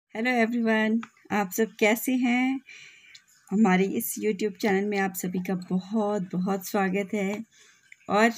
Hello everyone, आप सब कैसे हैं। हमारे इस यूट्यूब चैनल में आप सभी का बहुत बहुत स्वागत है। और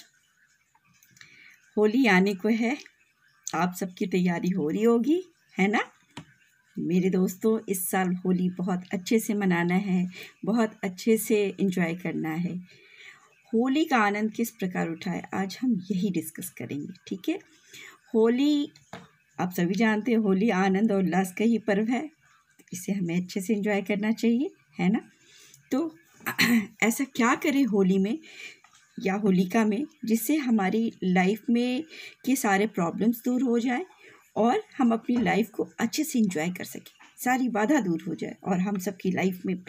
होली आने को है, आप सबकी तैयारी हो रही होगी, है ना। मेरे दोस्तों, इस साल होली बहुत अच्छे से मनाना है, बहुत अच्छे से एंजॉय करना है। होली का आनंद किस प्रकार उठाए, आज हम यही डिस्कस करेंगे। ठीक है। होली आप सभी जानते हैं, होली आनंद और उल्लास का ही पर्व है। इसे हमें अच्छे से एंजॉय करना चाहिए, है ना। तो ऐसा क्या करें होली में या होलिका में जिससे हमारी लाइफ में के सारे प्रॉब्लम्स दूर हो जाए और हम अपनी लाइफ को अच्छे से एंजॉय कर सकें, सारी बाधा दूर हो जाए और हम सबकी लाइफ में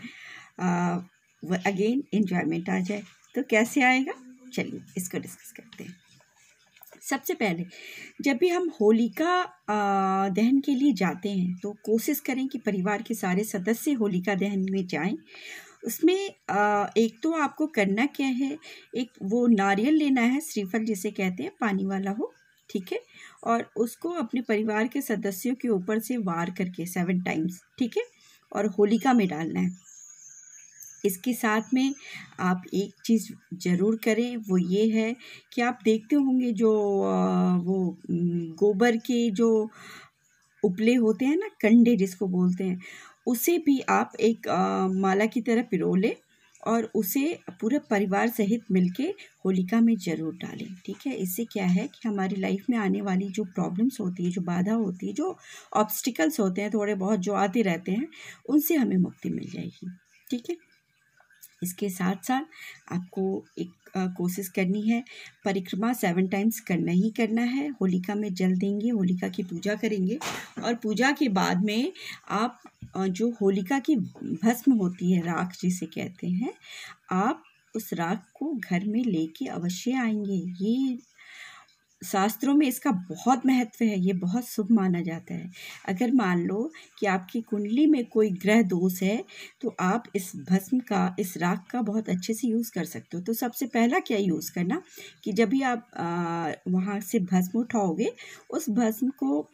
अगेन एंजॉयमेंट आ जाए। तो कैसे आएगा, चलिए इसको डिस्कस करते हैं। सबसे पहले जब भी हम होलिका दहन के लिए जाते हैं तो कोशिश करें कि परिवार के सारे सदस्य होलिका दहन में जाएं। उसमें एक तो आपको करना क्या है, एक वो नारियल लेना है, श्रीफल जिसे कहते हैं, पानी वाला हो, ठीक है। और उसको अपने परिवार के सदस्यों के ऊपर से वार करके 7 टाइम्स, ठीक है, और होलिका में डालना है। इसके साथ में आप एक चीज़ ज़रूर करें, वो ये है कि आप देखते होंगे जो वो गोबर के जो उपले होते हैं ना, कंडे जिसको बोलते हैं, उसे भी आप एक माला की तरह पिरो लें और उसे पूरे परिवार सहित मिलके होलिका में ज़रूर डालें। ठीक है। इससे क्या है कि हमारी लाइफ में आने वाली जो प्रॉब्लम्स होती है, जो बाधा होती है, जो ऑब्स्टिकल्स होते हैं थोड़े बहुत जो आते रहते हैं, उनसे हमें मुक्ति मिल जाएगी। ठीक है। इसके साथ साथ आपको एक कोशिश करनी है, परिक्रमा 7 टाइम्स करना ही करना है। होलिका में जल देंगे, होलिका की पूजा करेंगे और पूजा के बाद में आप जो होलिका की भस्म होती है, राख जिसे कहते हैं, आप उस राख को घर में लेके अवश्य आएंगे। ये शास्त्रों में इसका बहुत महत्व है, ये बहुत शुभ माना जाता है। अगर मान लो कि आपकी कुंडली में कोई ग्रह दोष है तो आप इस भस्म का, इस राख का बहुत अच्छे से यूज़ कर सकते हो। तो सबसे पहला क्या यूज़ करना कि जब भी आप वहाँ से भस्म उठाओगे, उस भस्म को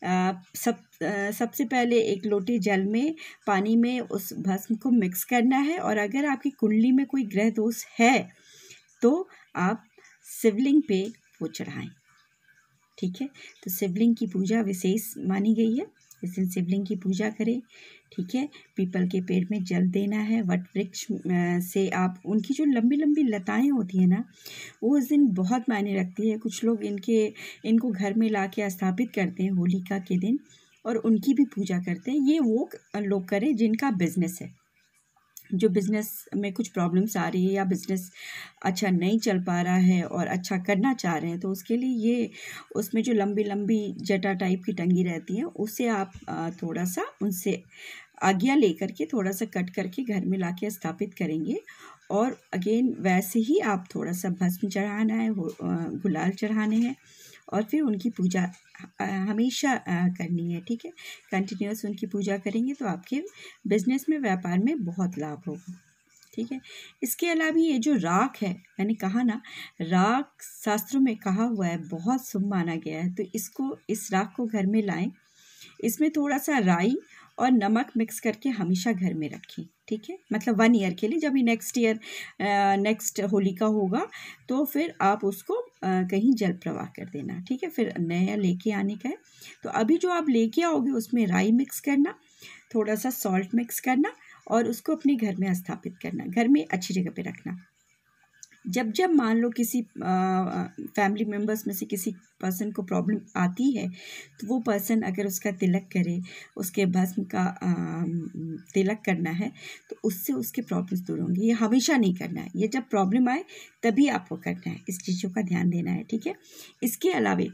सबसे पहले एक लोटे जल में, पानी में उस भस्म को मिक्स करना है। और अगर आपकी कुंडली में कोई ग्रह दोष है तो आप शिवलिंग पे वो चढ़ाएं। ठीक है। तो शिवलिंग की पूजा विशेष मानी गई है, इस दिन शिवलिंग की पूजा करें। ठीक है। पीपल के पेड़ में जल देना है। वट वृक्ष से आप उनकी जो लंबी लंबी लताएं होती हैं ना, वो उस दिन बहुत मायने रखती है। कुछ लोग इनको घर में ला के स्थापित करते हैं होलिका के दिन और उनकी भी पूजा करते हैं। ये वो लोग करें जिनका बिजनेस है, जो बिज़नेस में कुछ प्रॉब्लम्स आ रही है या बिज़नेस अच्छा नहीं चल पा रहा है और अच्छा करना चाह रहे हैं, तो उसके लिए ये उसमें जो लंबी लंबी जटा टाइप की टंगी रहती हैं, उससे आप थोड़ा सा उनसे आज्ञा लेकर के थोड़ा सा कट करके घर में लाके स्थापित करेंगे। और अगेन वैसे ही आप थोड़ा सा भस्म चढ़ाना है, गुलाल चढ़ाने हैं और फिर उनकी पूजा हमेशा करनी है। ठीक है। कंटिन्यूस उनकी पूजा करेंगे तो आपके बिजनेस में, व्यापार में बहुत लाभ होगा। ठीक है। इसके अलावा ये जो राख है, मैंने कहा ना, राख शास्त्रों में कहा हुआ है बहुत शुभ माना गया है। तो इस राख को घर में लाएं, इसमें थोड़ा सा राई और नमक मिक्स करके हमेशा घर में रखें। ठीक है। मतलब 1 ईयर के लिए, जब भी नेक्स्ट होलिका होगा तो फिर आप उसको कहीं जल प्रवाह कर देना। ठीक है। फिर नया लेके आने का है। तो अभी जो आप लेके आओगे उसमें राई मिक्स करना, थोड़ा सा सॉल्ट मिक्स करना और उसको अपने घर में स्थापित करना, घर में अच्छी जगह पे रखना। जब जब मान लो किसी फैमिली मेम्बर्स में से किसी पर्सन को प्रॉब्लम आती है तो वो पर्सन अगर उसका तिलक करे, उसके भस्म का तिलक करना है, तो उससे उसके प्रॉब्लम्स दूर होंगे। ये हमेशा नहीं करना है, ये जब प्रॉब्लम आए तभी आपको करना है, इस चीज़ों का ध्यान देना है। ठीक है। इसके अलावा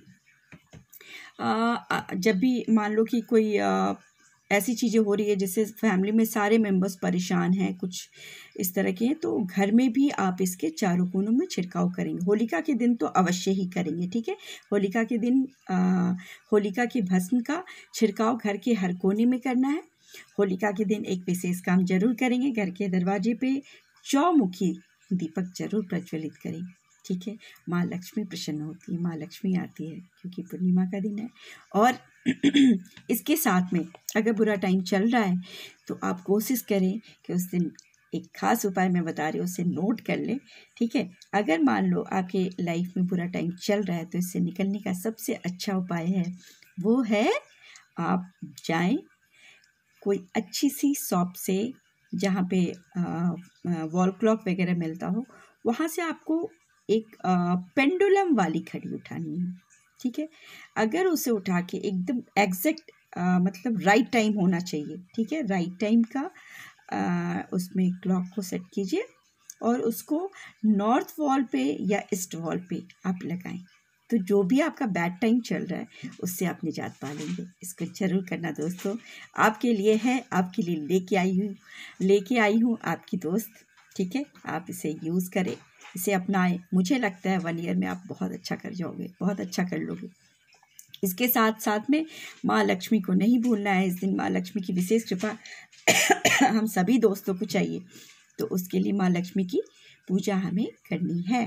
जब भी मान लो कि कोई ऐसी चीज़ें हो रही है जिससे फैमिली में सारे मेंबर्स परेशान हैं, कुछ इस तरह के हैं, तो घर में भी आप इसके चारों कोनों में छिड़काव करेंगे। होलिका के दिन तो अवश्य ही करेंगे। ठीक है। होलिका के दिन होलिका की भस्म का छिड़काव घर के हर कोने में करना है। होलिका के दिन एक विशेष काम जरूर करेंगे, घर के दरवाजे पे चौमुखी दीपक जरूर प्रज्वलित करें। ठीक है। माँ लक्ष्मी प्रसन्न होती है, माँ लक्ष्मी आती है क्योंकि पूर्णिमा का दिन है। और इसके साथ में अगर बुरा टाइम चल रहा है तो आप कोशिश करें कि उस दिन एक खास उपाय मैं बता रही हूँ, उसे नोट कर लें, ठीक है। अगर मान लो आपके लाइफ में बुरा टाइम चल रहा है तो इससे निकलने का सबसे अच्छा उपाय है, वो है आप जाएं कोई अच्छी सी शॉप से जहाँ पे वॉल क्लॉक वगैरह मिलता हो, वहाँ से आपको एक पेंडुलम वाली घड़ी उठानी है, ठीक है। अगर उसे उठा के एकदम एग्जैक्ट मतलब राइट टाइम होना चाहिए, ठीक है, राइट टाइम का उसमें क्लॉक को सेट कीजिए और उसको नॉर्थ वॉल पे या ईस्ट वॉल पे आप लगाएं। तो जो भी आपका बैड टाइम चल रहा है उससे आप निजात पा लेंगे। इसको जरूर करना दोस्तों, आपके लिए है, आपके लिए लेके आई हूँ आपकी दोस्त, ठीक है। आप इसे यूज़ करें, इसे अपनाएं। मुझे लगता है 1 ईयर में आप बहुत अच्छा कर जाओगे, बहुत अच्छा कर लोगे। इसके साथ साथ में माँ लक्ष्मी को नहीं भूलना है। इस दिन माँ लक्ष्मी की विशेष कृपा हम सभी दोस्तों को चाहिए, तो उसके लिए माँ लक्ष्मी की पूजा हमें करनी है।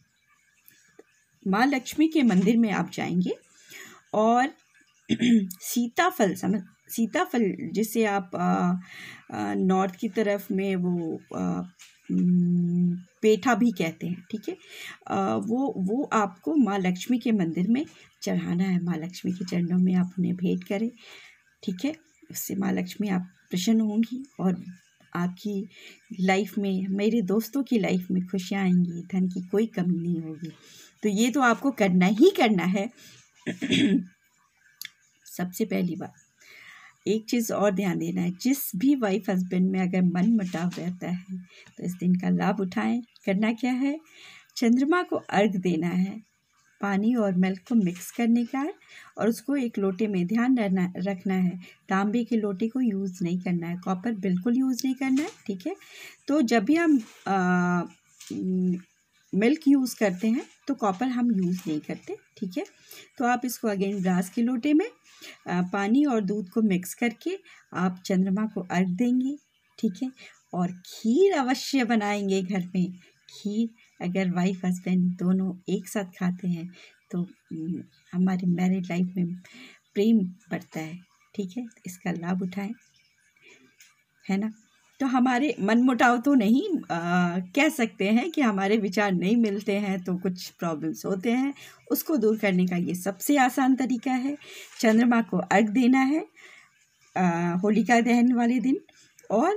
माँ लक्ष्मी के मंदिर में आप जाएंगे और सीताफल जिसे आप नॉर्थ की तरफ में वो पेठा भी कहते हैं, ठीक है। वो आपको माँ लक्ष्मी के मंदिर में चढ़ाना है। माँ लक्ष्मी के चरणों में आप उन्हें भेंट करें, ठीक है। उससे माँ लक्ष्मी आप प्रसन्न होंगी और आपकी लाइफ में, मेरे दोस्तों की लाइफ में खुशियाँ आएंगी, धन की कोई कमी नहीं होगी। तो ये तो आपको करना ही करना है। सबसे पहली बात, एक चीज़ और ध्यान देना है, जिस भी वाइफ हस्बैंड में अगर मन मुटाव रहता है तो इस दिन का लाभ उठाएं। करना क्या है, चंद्रमा को अर्घ देना है, पानी और मिल्क को मिक्स करने का है और उसको एक लोटे में ध्यान रखना है। तांबे के लोटे को यूज़ नहीं करना है, कॉपर बिल्कुल यूज़ नहीं करना है, ठीक है। तो जब भी हम मिल्क यूज़ करते हैं तो कॉपर हम यूज़ नहीं करते, ठीक है। तो आप इसको अगेन ब्रास के लोटे में पानी और दूध को मिक्स करके आप चंद्रमा को अर्घ देंगे, ठीक है। और खीर अवश्य बनाएंगे घर में। खीर अगर वाइफ हस्बैंड दोनों एक साथ खाते हैं तो हमारी मैरिड लाइफ में प्रेम बढ़ता है, ठीक है। इसका लाभ उठाएं, है ना। तो हमारे मनमुटाव तो नहीं कह सकते हैं कि हमारे विचार नहीं मिलते हैं तो कुछ प्रॉब्लम्स होते हैं, उसको दूर करने का ये सबसे आसान तरीका है। चंद्रमा को अर्घ देना है होलिका दहन वाले दिन और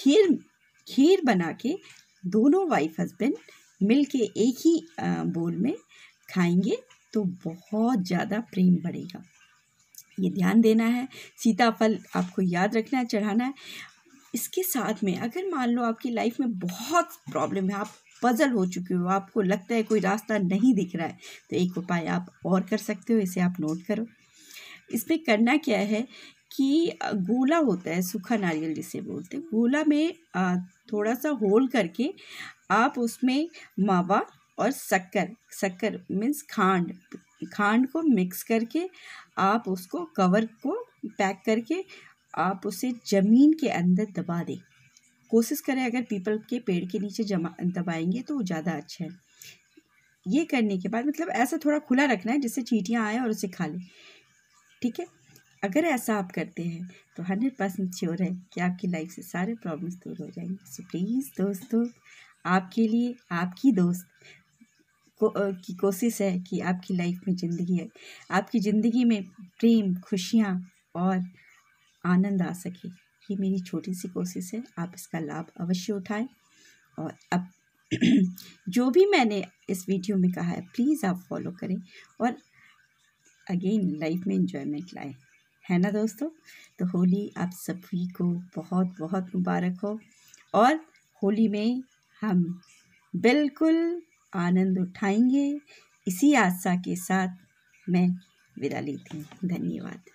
खीर बना के दोनों वाइफ हस्बैंड मिल के एक ही बोल में खाएंगे तो बहुत ज़्यादा प्रेम बढ़ेगा। ये ध्यान देना है। सीताफल आपको याद रखना है, चढ़ाना है। इसके साथ में अगर मान लो आपकी लाइफ में बहुत प्रॉब्लम है, आप पजल हो चुके हो, आपको लगता है कोई रास्ता नहीं दिख रहा है, तो एक उपाय आप और कर सकते हो, इसे आप नोट करो। इसमें करना क्या है कि गोला होता है, सूखा नारियल जिसे बोलते हैं, गोला में थोड़ा सा होल करके आप उसमें मावा और शक्कर मीन्स खांड को मिक्स करके आप उसको कवर को पैक करके आप उसे ज़मीन के अंदर दबा दें। कोशिश करें अगर पीपल के पेड़ के नीचे दबाएंगे तो ज़्यादा अच्छा है। ये करने के बाद मतलब ऐसा थोड़ा खुला रखना है जिससे चींटियाँ आए और उसे खा लें, ठीक है। अगर ऐसा आप करते हैं तो 100% श्योर है कि आपकी लाइफ से सारे प्रॉब्लम्स दूर हो जाएंगे। सो प्लीज़ दोस्तों, आपके लिए आपकी दोस्त की कोशिश है कि आपकी लाइफ में ज़िंदगी है, आपकी ज़िंदगी में प्रेम, खुशियाँ और आनंद आ सके। ये मेरी छोटी सी कोशिश है, आप इसका लाभ अवश्य उठाएं। और अब जो भी मैंने इस वीडियो में कहा है प्लीज़ आप फॉलो करें और अगेन लाइफ में एंजॉयमेंट लाएं, है ना दोस्तों। तो होली आप सभी को बहुत बहुत मुबारक हो और होली में हम बिल्कुल आनंद उठाएंगे। इसी आशा के साथ मैं विदा लेती हूँ। धन्यवाद।